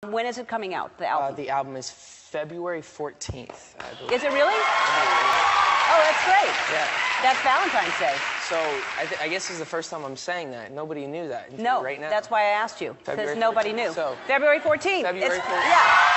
When is it coming out, the album? The album is February 14th, I believe. Is it really? Oh, that's great. Yeah. That's Valentine's Day. So I guess this is the first time I'm saying that. Nobody knew that until No, right now. that's why I asked you, because February nobody 14th. knew. So, February 14th. February 14th. Yeah.